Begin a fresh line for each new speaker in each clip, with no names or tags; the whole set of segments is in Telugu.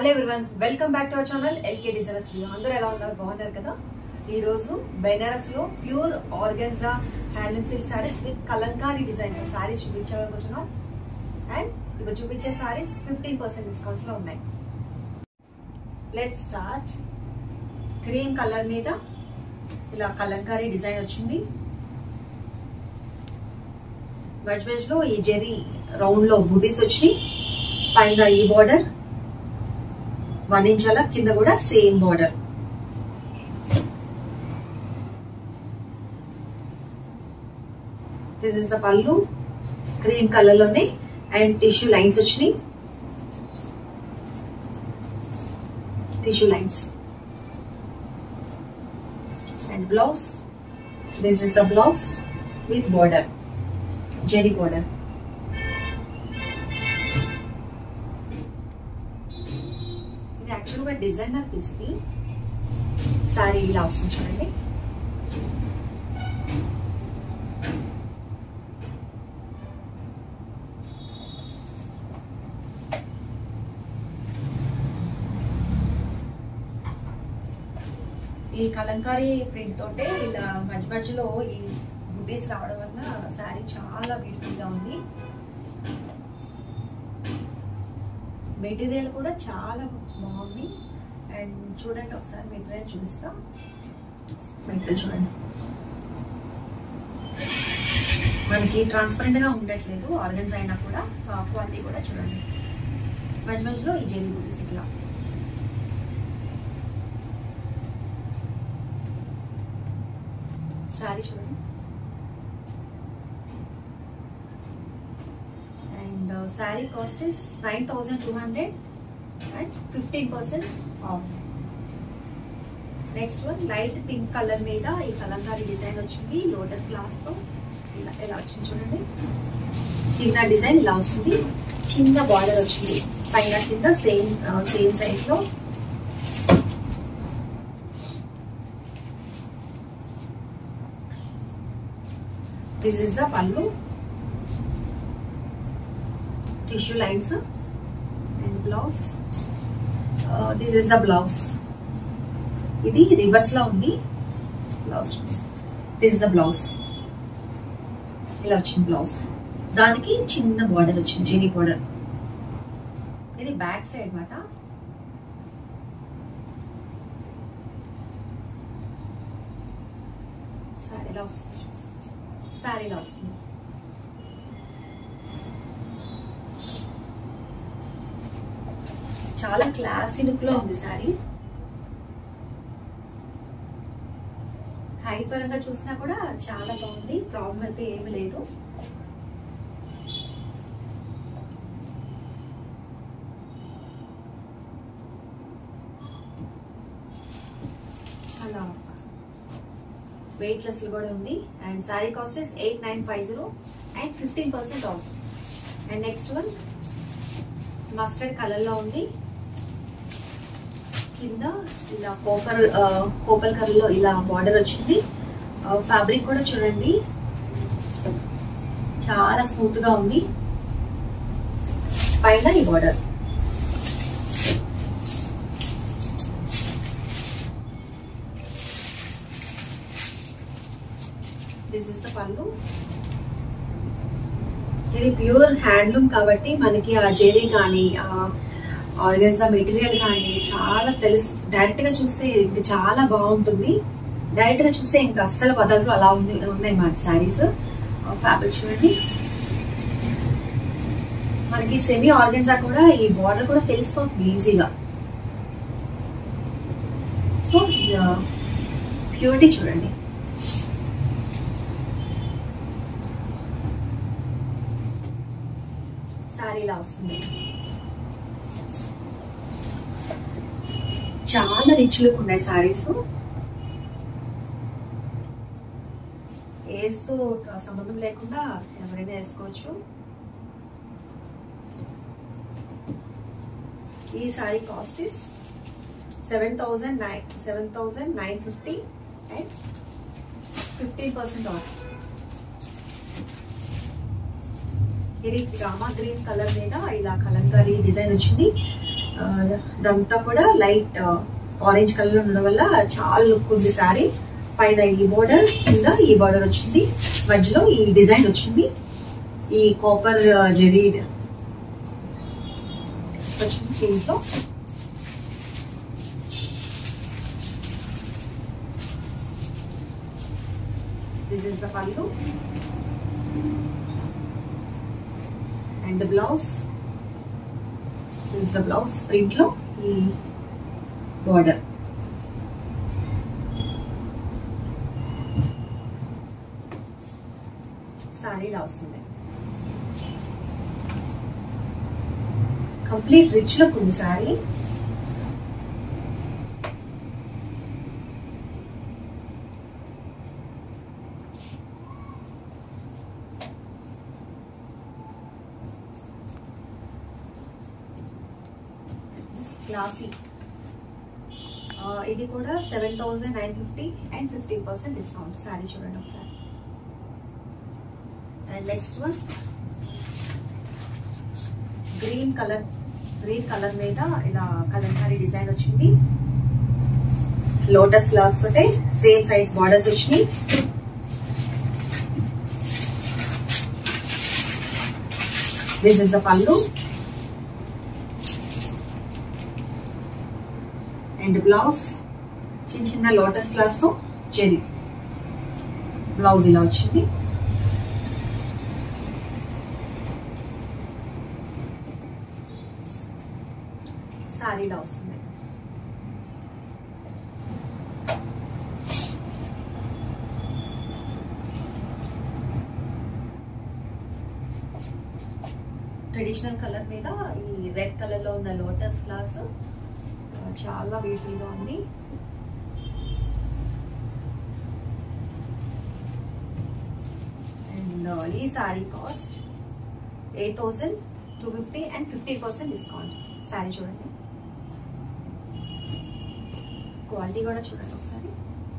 Hello everyone, welcome back to our channel L K designer studio. అందరూ ఎలా ఉన్నారు? బాగున్నారు కదా? ఈ రోజు బెనారస్ లో pure organza handloom silk saris with Kalamkari design saris చూపించాలనుకుంటున్నాం. అండ్ ఇప్పుడు చూపించే సారీస్ 15% డిస్కౌంట్స్ లో ఉన్నాయి. Let's start. క్రీమ్ కలర్ మీద ఇలా కలంకారీ డిజైన్ వచ్చింది. వెజ్ వెజ్ లో ఈ జెరీ రౌండ్ లో బుటీస్ వచ్చి పైన ఈ బార్డర్ 1 ఇంచ్ అలా, కింద కూడా same border. This is the pallu, cream colour లోనే అండ్ టిష్యూ లైన్స్ వచ్చినాయి. Tissue lines and blouse. This is the blouse with border, zari border. యాక్చువల్గా డిజైనర్ పీస్ ఇది. సారీ ఇలా వస్తుంది చూడండి. ఈ కలంకారీ ప్రింట్ తోటే ఇలా మధ్య మధ్యలో ఈ బుటీస్ రావడం వల్ల సారీ చాలా బ్యూటిఫుల్ గా ఉంది. మెటీరియల్ కూడా చాలా బాగుంది. అండ్ చూడండి, ఒకసారి మెటీరియల్ చూపిస్తాం. మెటీరియల్ చూడండి, మనకి ట్రాన్స్పరెంట్ గా ఉండట్లేదు. ఆర్గన్స్ అయినా కూడా క్వాలిటీ కూడా చూడండి. మధ్య మధ్యలో ఈ జెరీ బుటీస్ ఇట్లా. సారీ చూడండి. Saree cost is 9,200 and 15% off. Next one, light pink color మీద ఈ కలంకారీ డిజైన్ వచ్చింది. లోటస్ ఫ్లవర్స్ తో ఇలా వచ్చింది చూడండి. కింద డిజైన్ ఇలా వస్తుంది. చిన్న బార్డర్ వచ్చింది, పైన కింద సేమ్ సైజ్ లో. This is the pallu, tissue lines and blouse. This is the blouse. ఇది రివర్స్ లో ఉంది blouse. This is the blouse. ఇలా వచ్చింది బ్లౌజ్. దానికి చిన్న బార్డర్ వచ్చింది, జెరీ బార్డర్. ఇది బ్యాక్ సైడ్ మాట. సారీలా వస్తుంది. సారీలా వస్తుంది. చాలా క్లాసీ లుక్ లో ఉంది సారీ. హైట్ పరంగా చూసినా కూడా చాలా బాగుంది. ప్రాబ్లం అయితే ఏమి లేదు. చాలా వెయిట్ లెస్ కూడా ఉంది. And sari cost is 8950 and 15% off. And next one mustard colour లో ఉంది. కింద ఇలా కోపల్ కలర్ లో ఇలా బార్డర్ వచ్చింది. ఫ్యాబ్రిక్ కూడా చూడండి, చాలా స్మూత్ గా ఉంది. పైన ఈ బార్డర్. దిస్ ఇస్ ద పల్లు. ఇది ప్యూర్ హ్యాండ్లూమ్ కాబట్టి మనకి ఆ జెరీ కానీ ఆర్గన్జా మెటీరియల్ కానీ చాలా తెలుసు. డైరెక్ట్ గా చూస్తే ఇది చాలా బాగుంటుంది. డైరెక్ట్ గా చూస్తే ఇంకా అస్సలు వదలరు, అలా ఉన్నాయి మన శారీస్. ఫ్యాబ్రిక్ చూడండి. మనకి సెమీ ఆర్గన్జా కూడా ఈ బార్డర్ కూడా తెలిసిపోతుంది ఈజీగా. సో ప్యూరిటీ చూడండి. సారీ ఇలా వస్తుంది. చాలా రిచ్ లుక్ ఉన్నాయి సారీస్. ఏజ్ తో సంబంధం లేకుండా ఎవరైనా వేసుకోవచ్చు. ఈ sari cost is 7,950 and 15% off. ఇది రామా గ్రీన్ కలర్ మీద ఇలా కలంకారీ డిజైన్ వచ్చింది. ఇదంతా కూడా లైట్ ఆరెంజ్ కలర్ ఉండడం వల్ల చాలా లుక్ ఉంది సారీ. పైన ఈ బోర్డర్, కింద ఈ బోర్డర్ వచ్చింది, మధ్యలో ఈ డిజైన్ వచ్చింది, ఈ కాపర్ జెరీడ్ వచ్చింది దీంట్లో. This is the pallu and the blouse. This is the blouse print lo ee border. Saree la vastundi. Complete rich look undi saree. Classy. ఇది కూడా 7,950 and 15% డిస్కౌంట్. సారీ చూడండి ఒకసారి. And next one green colour మీద ఇలా కలంకారీ డిజైన్ వచ్చింది. లోటస్ ఫ్లవర్స్ తోటే సేమ్ సైజ్ బార్డర్స్ వచ్చినాయి. This is the pallu and blouse చిన్న చిన్న లోటస్ ఫ్లవర్స్ తో జెరీ బ్లౌజ్ ఇలా వచ్చింది. సారీ ఇలా వస్తుంది. ట్రెడిషనల్ కలర్ మీద ఈ రెడ్ కలర్ లో ఉన్న లోటస్ ఫ్లవర్స్ చాలా బ్యూటిఫుల్ గా ఉంది. అండ్ ఈ sari cost 8,250 and 50% discount. Sari చూడండి, క్వాలిటీ కూడా చూడండి ఒకసారి.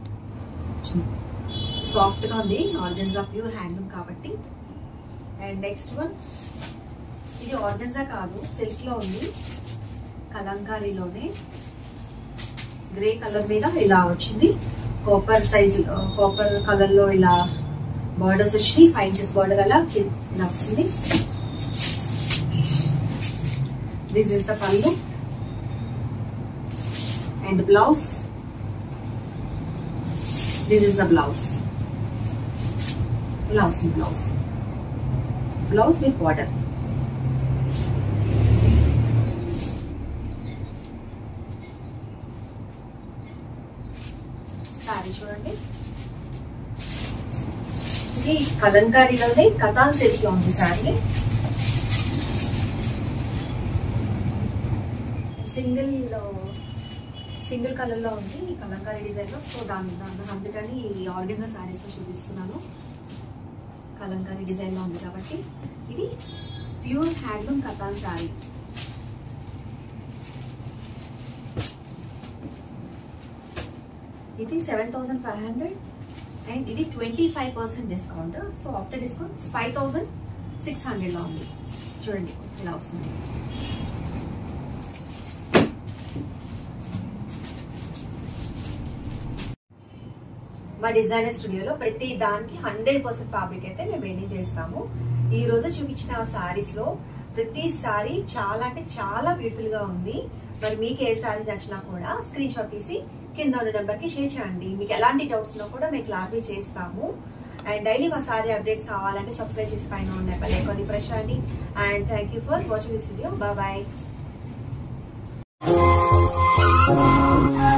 సాఫ్ట్ గా ఉంది, ఆర్గెన్జా ప్యూర్ హ్యాండ్లూమ్ కాబట్టి. అండ్ నెక్స్ట్ వన్ ఇది ఆర్గెన్జా కాదు, సిల్క్ లో ఉంది, కలంకారీలోనే గ్రే కలర్ మీద ఇలా వచ్చింది. కాపర్ సైజ్, కాపర్ కలర్ లో ఇలా బార్డర్స్ వచ్చి 5 inches బార్డర్ అలా ఇలా వస్తుంది. This is the pallu and blouse. This is the blouse. ఇలా వస్తుంది బ్లౌజ్ విత్ బార్డర్. సారీ చూడండి, ఇది కలంకారీలోనే కతాన్ సిల్క్ లో ఉంది సారీ. సింగిల్ కలర్ లో ఉంది ఈ కలంకారీ డిజైన్ లో. సో అందుకని ఈ ఆర్గెన్జా సారీస్ లో చూపిస్తున్నాను. కలంకారీ డిజైన్ లో ఉంది కాబట్టి ఇది ప్యూర్ హ్యాండ్లూమ్ కతాన్ సారీ. ఇది 7,500 అండ్ ఇది 25% డిస్కౌంట్. సో ఆఫ్టర్ డిస్కౌంట్ 5,600 లో ఉంది. చూడండి ఇలా వస్తుంది. మా డిజైనర్ స్టూడియోలో ప్రతి దానికి 100% ఫ్యాబ్రిక్ అయితే మేము మెయింటైన్ చేస్తాము. ఈ రోజు చూపించిన సారీస్ లో ప్రతి సారీ చాలా అంటే చాలా బ్యూటిఫుల్ గా ఉంది. మరి మీకు ఏ సారీ నచ్చినా కూడా స్క్రీన్ షాట్ తీసి కింద ఉన్న నెంబర్ కి షేర్ చేయండి. మీకు ఎలాంటి డౌట్స్ ఉన్నా కూడా మేము క్లారిఫై చేస్తాము. అండ్ డైలీ మా సారీ అప్డేట్స్ కావాలంటే సబ్స్క్రైబ్ చేసి పైన ఉన్న బెల్ ఐకాన్ ప్రెస్ చేయండి. And thank you for watching this video. Bye bye.